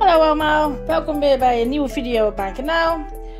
Hallo allemaal, welkom weer bij een nieuwe video op mijn kanaal.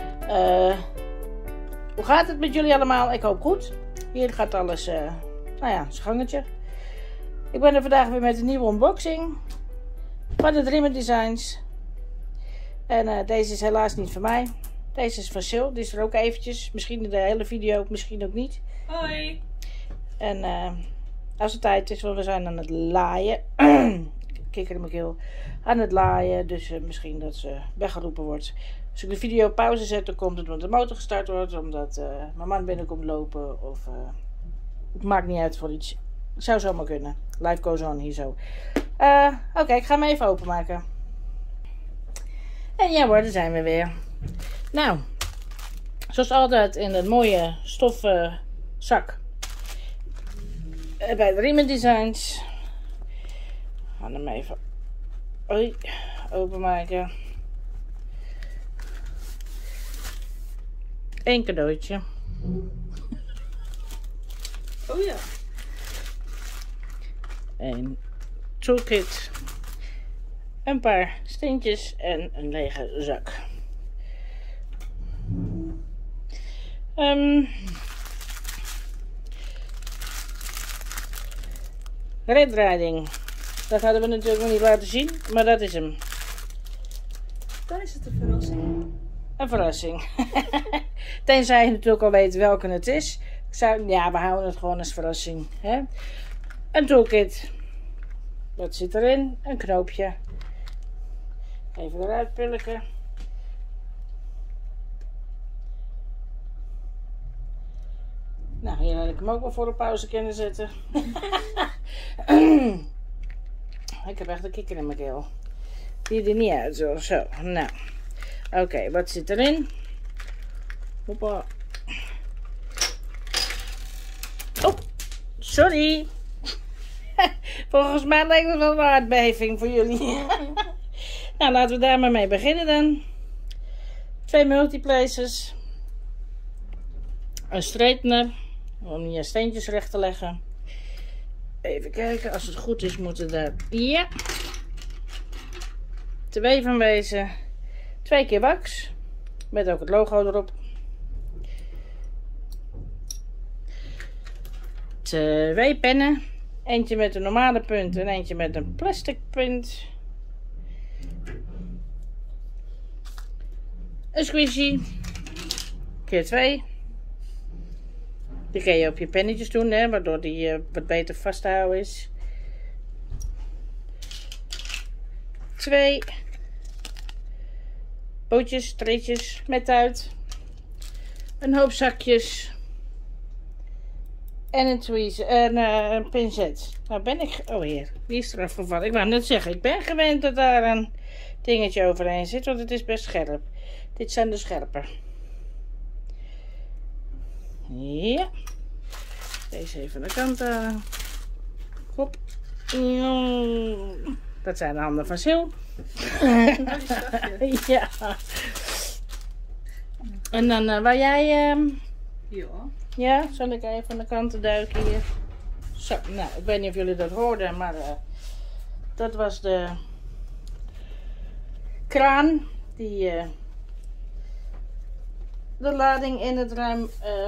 Hoe gaat het met jullie allemaal? Ik hoop goed. Hier gaat alles, nou ja, zijn gangetje. Ik ben er vandaag weer met een nieuwe unboxing van de Dreamer Designs. En deze is helaas niet van mij. Deze is van Sil, die is er ook eventjes. Misschien in de hele video, misschien ook niet. Hoi! En als het tijd is, want we zijn aan het laaien. Kikker in mijn keel. Aan het laaien, dus misschien dat ze weggeroepen wordt. Als ik de video op pauze zet, dan komt het omdat de motor gestart wordt, omdat mijn man binnenkomt lopen of het maakt niet uit voor iets. Zou zomaar kunnen. Life goes on hier zo. Oké, ik ga hem even openmaken. En ja hoor, daar zijn we weer. Nou, zoals altijd in een mooie stoffen zak bij de Dreamer Designs. We gaan hem even openmaken. Eén cadeautje. Oh ja. Een toolkit. Een paar steentjes en een lege zak. Red Riding. Dat hadden we natuurlijk nog niet laten zien, maar dat is hem. Dan is het een verrassing. Een verrassing. Tenzij je natuurlijk al weet welke het is. Ja, we houden het gewoon als verrassing. Hè? Een toolkit. Wat zit erin? Een knoopje. Even eruit pulken. Nou, hier had ik hem ook wel voor een pauze kunnen zetten. Ik heb echt een kikker in mijn keel. Zie er niet uit zo. Zo, nou. Oké, wat zit erin? Hoppa. Oh, sorry. Volgens mij lijkt het wel een aardbeving voor jullie. Nou, laten we daar maar mee beginnen dan. 2 multiplaces. Een straightener. Om je steentjes recht te leggen. Even kijken, als het goed is moeten daar... Ja. 2 van wezen. 2 keer wax. Met ook het logo erop. 2 pennen. Eentje met een normale punt en eentje met een plastic punt. Een squishy. Keer 2. Die kun je op je pennetjes doen, hè, waardoor die wat beter vast te houden is. 2 bootjes, treetjes met uit. Een hoop zakjes. En een tweezer, een pincet. Nou ben ik... Oh heer, die is eraf gevallen. Ik wou net zeggen, ik ben gewend dat daar een dingetje overheen zit, want het is best scherp. Dit zijn de scherper. Ja. Deze even aan de kant halen. Hop. Dat zijn de handen van Sil. Ja. En dan waar jij... Ja. Ja, zal ik even aan de kanten duiken hier. Zo, nou, ik weet niet of jullie dat hoorden, maar dat was de kraan die de lading in het ruim,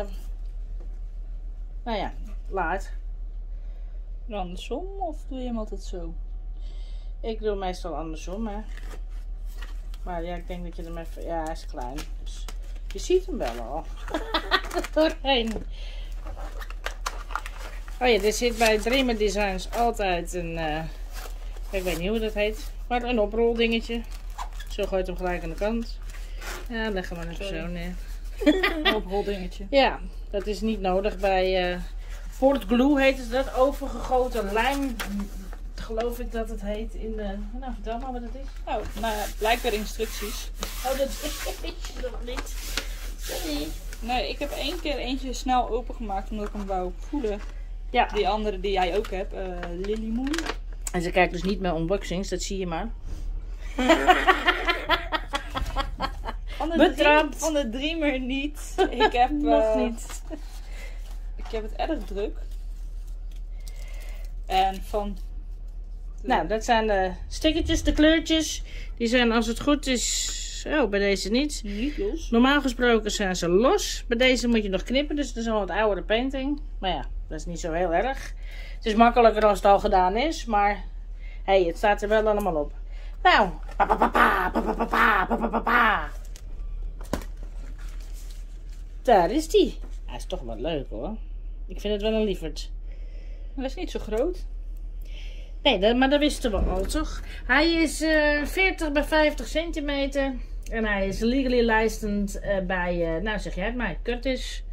nou ja, laat. Andersom of doe je hem altijd zo? Ik doe meestal andersom, hè. Maar ja, ik denk dat je hem even... Ja, hij is klein. Dus je ziet hem wel al. Doorheen. Oh ja, er zit bij Dreamer Designs altijd een... ik weet niet hoe dat heet. Maar een oproldingetje. Zo gooit hem gelijk aan de kant. Ja, leg hem maar even zo neer. Een oproldingetje. Ja, dat is niet nodig bij... Fort Glue heet het dat. Overgegoten lijm. Geloof ik dat het heet in de... Nou, vertel maar wat het is. Oh, nou ja, blijkbaar instructies. Oh, dat weet je nog niet. Sorry. Nee, ik heb 1 keer eentje snel opengemaakt omdat ik hem wou voelen. Ja. Die andere die jij ook hebt, Lily Moon. En ze kijkt dus niet meer unboxings, dat zie je maar. Betrapt. Van de Dreamer niet. Ik heb nog niet. Ik heb het erg druk. En van Nou, dat zijn de stickertjes, de kleurtjes. Die zijn als het goed is... Oh, bij deze niet. Niet los. Normaal gesproken zijn ze los. Bij deze moet je nog knippen, dus het is al een wat oudere painting. Maar ja, dat is niet zo heel erg. Het is makkelijker als het al gedaan is, maar... Hé, het staat er wel allemaal op. Nou, daar is die. Hij is toch wel leuk hoor. Ik vind het wel een lieverd. Maar dat is niet zo groot. Nee, maar dat wisten we al toch? Hij is 40 bij 50 centimeter. En hij is legally licensed bij, nou zeg jij het maar, Curtis.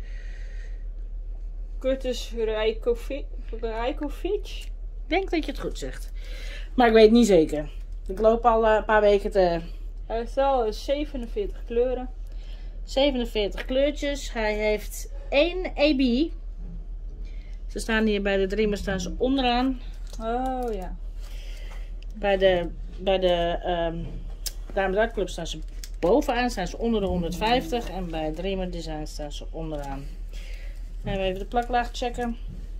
Curtis Rijkovic. Ik denk dat je het goed zegt. Maar ik weet het niet zeker. Ik loop al een paar weken te... Hij heeft al 47 kleuren. 47 kleurtjes. Hij heeft 1 AB. Ze staan hier bij de Dreamer staan ze onderaan. Oh ja. Bij de Dames Art Club staan ze bovenaan. Staan ze onder de 150. En bij Dreamer Design staan ze onderaan. En we even de plaklaag checken.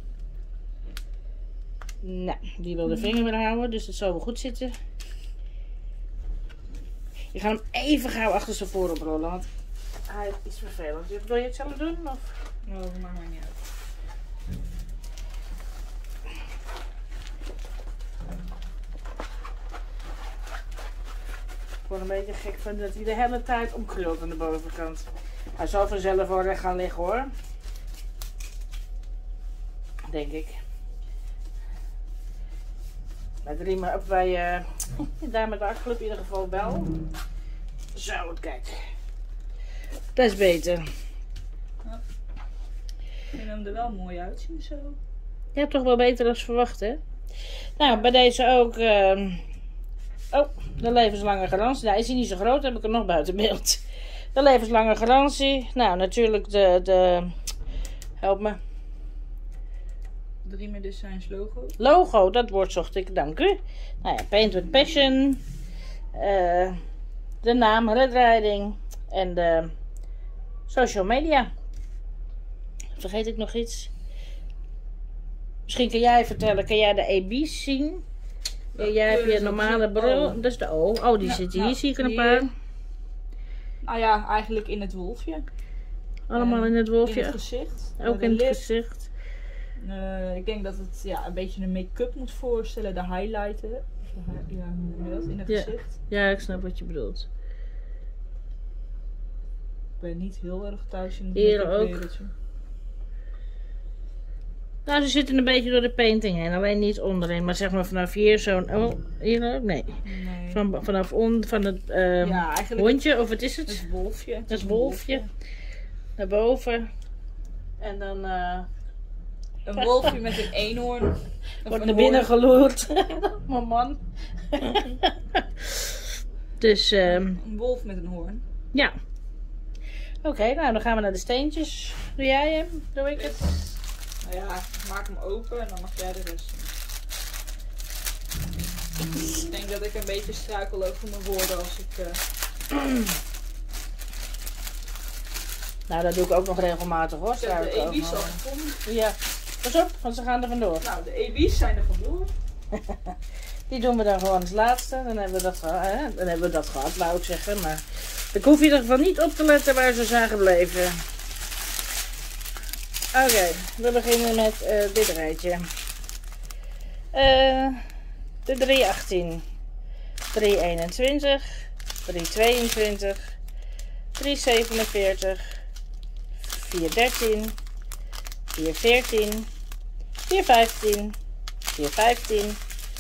Nou, die wil de vinger weer houden. Dus dat zal wel goed zitten. Ik ga hem even gauw achter zijn voor oprollen. Want hij is iets vervelend. Wil je het zelf doen? Of? Oh, maakt mij niet uit. Ik word een beetje gek van dat hij de hele tijd omkrult aan de bovenkant. Hij zal vanzelf wel recht gaan liggen hoor. Denk ik. Bij Dreamer, of bij daar met de Artclub in ieder geval wel. Zo, kijk. Dat is beter. Ja. Ik vind hem er wel mooi uitzien zo. Je hebt toch wel beter dan verwacht hè? Nou, bij deze ook... Oh, de levenslange garantie. Nou, is hij niet zo groot, heb ik er nog buiten beeld. De levenslange garantie. Nou, natuurlijk de help me. Dreamer Designs logo. Logo, dat woord zocht ik, dank u. Nou ja, Paint with Passion. De naam, Red Riding. En de social media. Vergeet ik nog iets? Misschien kan jij vertellen, kan jij de AB's zien? Jij hebt je normale bril. Dat is de O. Oh, die zit hier. Zie ik er een paar. Nou ja, eigenlijk in het wolfje. Allemaal in het wolfje. In het gezicht. Ook in het gezicht. Ik denk dat het ja, een beetje een make-up moet voorstellen. De highlighten. Ja, hoe noem je dat? In het gezicht. Ja, ik snap wat je bedoelt. Ik ben niet heel erg thuis in het Hier make-up ook. wereldje. Nou, ze zitten een beetje door de painting heen. Alleen niet onderin. Maar zeg maar vanaf hier zo'n... Oh, hier ook? Nee. Vanaf van het ja, eigenlijk hondje, of wat is het? Het wolfje. Dat is wolfje. Naar boven. En dan... Een wolfje met een eenhoorn. Wordt naar binnen geloerd. Mijn man. Dus... Een wolf met een hoorn. Ja. Oké, nou dan gaan we naar de steentjes. Doe jij hem? Doe ik het? Nou ja, ik maak hem open en dan mag jij de rest doen. Ik denk dat ik een beetje struikel over mijn woorden als ik... Nou, dat doe ik ook nog regelmatig hoor. Ik heb de EB's al gevonden. Ja, pas op, want ze gaan er vandoor. Nou, de EB's zijn er vandoor. Die doen we dan gewoon als laatste. Dan hebben we dat, dan hebben we dat gehad, wou ik zeggen. Maar ik hoef in ieder geval niet op te letten waar ze zijn gebleven. Oké, we beginnen met dit rijtje. De 318, 321, 322, 347, 413, 414, 415, 415,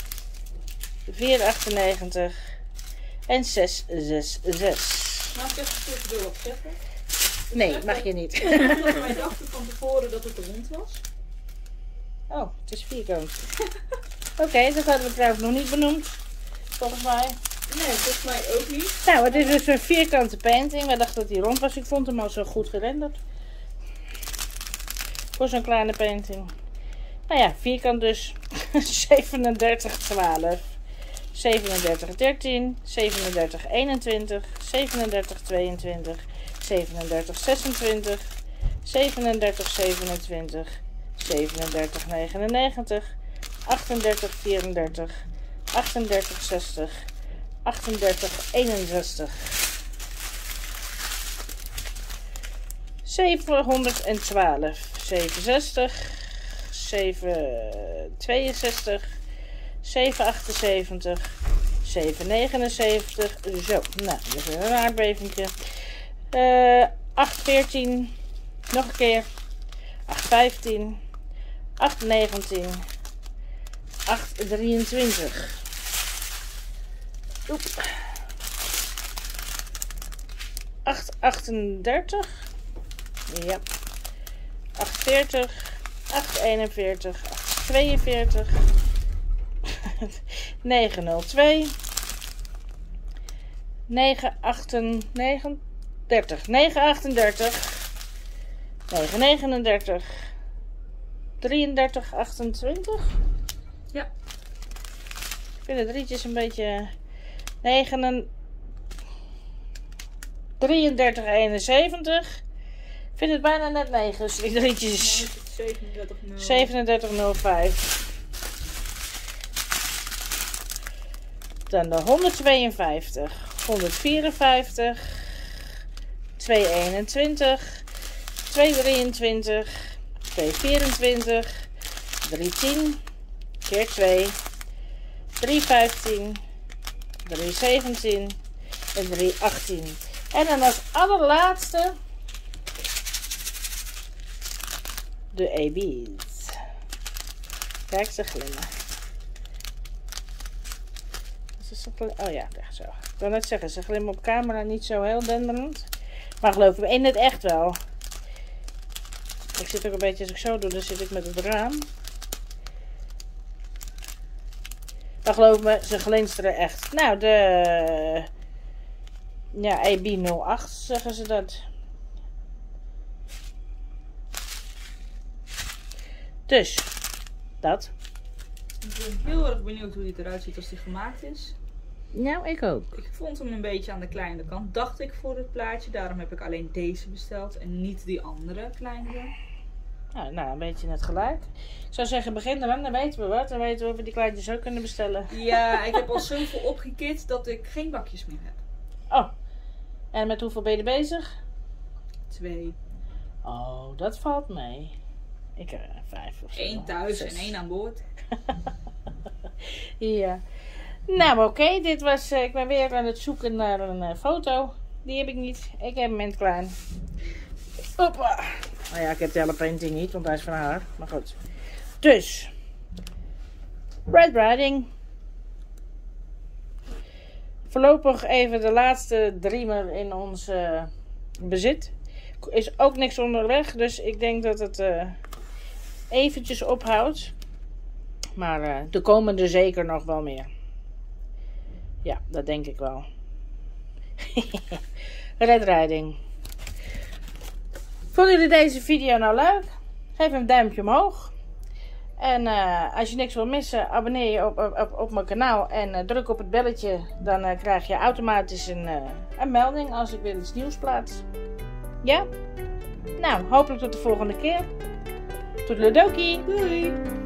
498 en 666. Mag ik even tussendoor opzetten? Nee, mag je niet. Wij dachten van tevoren dat het rond was. Oh, het is vierkant. Oké, dat hadden we trouwens nog niet benoemd. Volgens mij. Nee, volgens mij ook niet. Nou, het is dus een vierkante painting. We dachten dat hij rond was. Ik vond hem al zo goed gerenderd. Voor zo'n kleine painting. Nou ja, vierkant dus. 37, 12. 37, 13. 37, 21. 37, 22. 37, 26. 37, 27. 37, 99. 38, 34. 38, 60, 38, 61. 712, 760, 762, 778, 779. Zo, nou, dat is een aardbevingje. 814, nog een keer. 815, 819, 823. Oep. 838. Ja. 840, 841, 842. 902. 938. 938. 939. 33, 28. Ja. Ik vind de drietjes een beetje 33, 71. Ik vind het bijna net 9, dus die drietjes. 37,05. Dan de 152, 154, 221, 223, 224, 310, keer 2, 315, 317 en 318. En dan als allerlaatste de AB's. Kijk, ze glimmen. Oh ja, zo. Ik wil net zeggen, ze glimmen op camera niet zo heel denderend. Maar geloof me, in het echt wel. Ik zit ook een beetje, als ik zo doe, dan zit ik met het raam. Maar geloof me, ze glinsteren echt. Nou, de... Ja, AB08 zeggen ze dat. Dus, dat. Ik ben heel erg benieuwd hoe die eruit ziet als die gemaakt is. Nou, ik ook. Ik vond hem een beetje aan de kleine kant, dacht ik, voor het plaatje. Daarom heb ik alleen deze besteld en niet die andere kleinere. Nou, een beetje net gelijk. Ik zou zeggen, begin eraan, dan weten we wat. Dan weten we of we die kleintjes ook kunnen bestellen. Ja, ik heb al zoveel opgekit dat ik geen bakjes meer heb. Oh, en met hoeveel ben je bezig? 2. Oh, dat valt mee. Ik heb 5 of zo. 1 thuis 6. en 1 aan boord. Ja. Nou, oké. Dit was... ik ben weer aan het zoeken naar een foto. Die heb ik niet. Ik heb hem in het klein. Hoppa. Nou ja, ik heb de hele painting niet, want hij is van haar. Maar goed. Dus. Red Riding. Voorlopig even de laatste dreamer in ons bezit. Is ook niks onderweg, dus ik denk dat het eventjes ophoudt. Maar er komen er zeker nog wel meer. Ja, dat denk ik wel. Red Riding. Vonden jullie deze video nou leuk? Geef een duimpje omhoog. En als je niks wil missen, abonneer je op mijn kanaal. En druk op het belletje. Dan krijg je automatisch een melding als ik weer iets nieuws plaats. Ja? Nou, hopelijk tot de volgende keer. Toedeledokie. Doei!